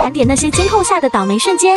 盘点那些监控下的倒霉瞬间。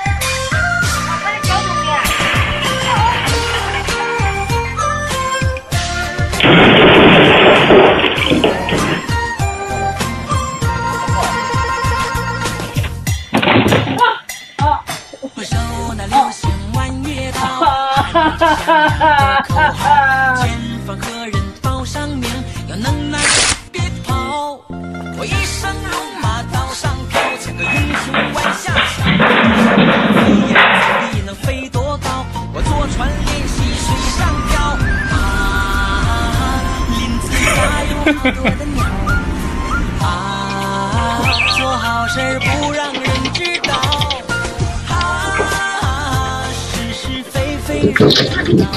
回首那流星弯月刀，口号，前方何人报上名？有能耐别跑！我一生戎马刀上飘，像个英雄弯下桥。飞檐走壁能飞多高？我坐船练习水上漂。林子大有好多的鸟。做好事不让人知道。是非非人知道。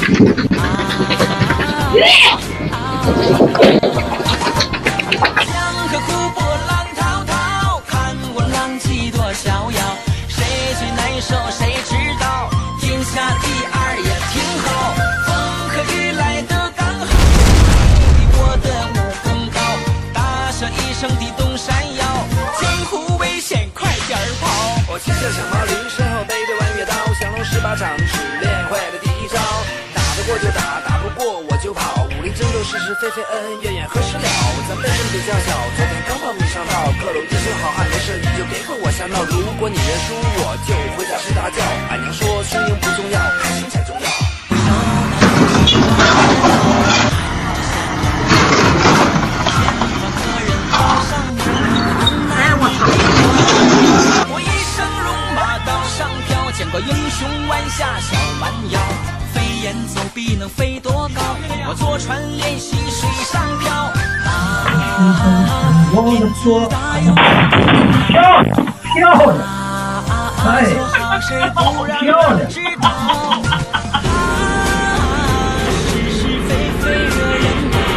江河湖泊浪滔滔，看我浪迹多逍遥。谁最难受谁知道？天下第二也挺好。风和雨来得刚好，比我的武功高。大笑一声地动山摇，江湖危险快点跑。 我骑着小毛驴，身后背着弯月刀，降龙18掌是练会的第一招。打得过就打，打不过我就跑。武林争斗是是非非，恩恩怨怨何时了？咱辈分比较小，昨天刚报名上道。各路英雄好汉没事你就别和我瞎闹。如果你认输，我就回家睡大觉。俺娘说输赢不重要，开心才重要。 我一生戎马刀上飘，见过英雄弯下小蛮腰。飞檐走壁能飞多高？我坐船练习水上漂。林子大有漂亮，哎， 做好事不让人知道。是是非非惹人恼。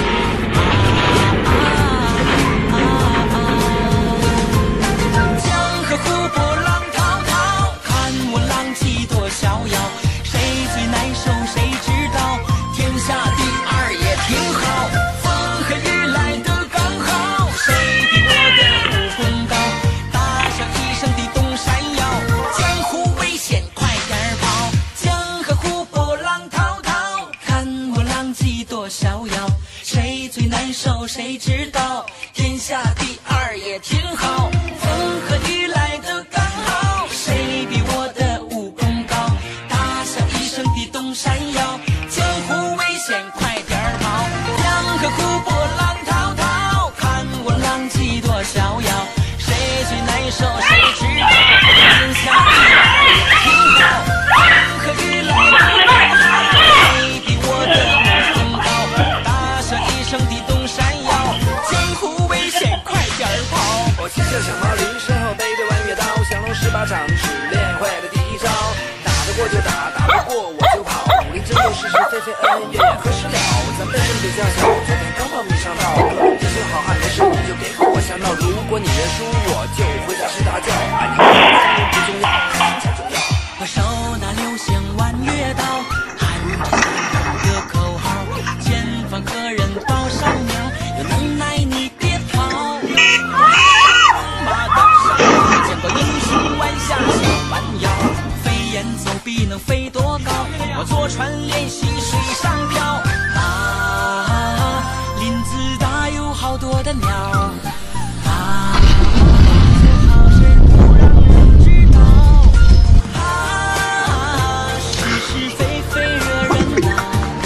江河湖泊浪滔滔，看我浪迹多逍遥。谁最难受谁知道？天下第二也挺好。风和雨来得刚好，谁比我的武功高？大笑一声地动山摇，江湖危险快点跑。江河湖泊浪滔滔，看我浪迹多逍遥。谁最难受谁知道？天下第二也挺好。风和雨来得刚好，谁比我的武功高？大笑一声地动山摇，江湖危险快点跑。江河湖泊浪滔滔，看我浪迹多逍遥。谁最难受谁知道？天下第二也挺好。风和雨来得刚好，谁比我的武功高？大笑一声地动山摇，江湖危险快点跑。 我骑着小毛驴，身后背着弯月刀，降龙18掌是练会的第一招。打得过就打，打不过我就跑。武林争斗是是非非，恩恩怨怨何时了？咱辈分比较小，昨天刚报名上道。英雄好汉没事你就别和我瞎闹。如果你认输，我就回家睡大觉。俺娘说不重要，开心才重要。 我手拿流星弯月刀，喊着山口的口号，前方何人报上名？有能耐你别跑。马刀上飘，见过英雄弯下小蛮腰。飞檐走壁能飞多高？我坐船练习水上漂。林子大有好多的鸟。做好事不让人知道。是是非非惹人恼。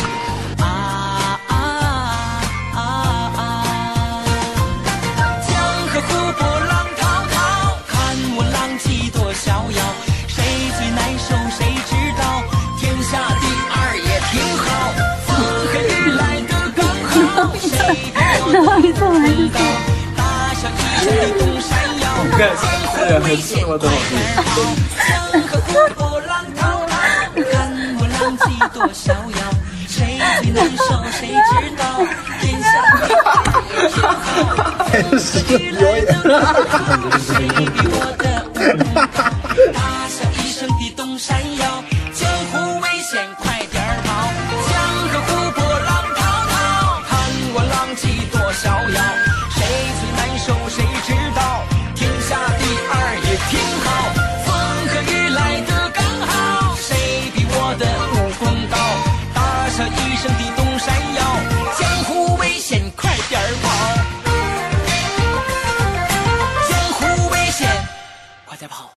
江河湖泊浪滔滔，看我浪迹多逍遥。谁最难受谁知道？天下第二也挺好。风和雨来得刚好，谁比我的武功高？大笑一声地动山摇，江湖危险快点跑。江河湖泊浪滔滔，看我浪迹多逍遥。谁最难受谁知道？天下第二也挺好。风和雨来得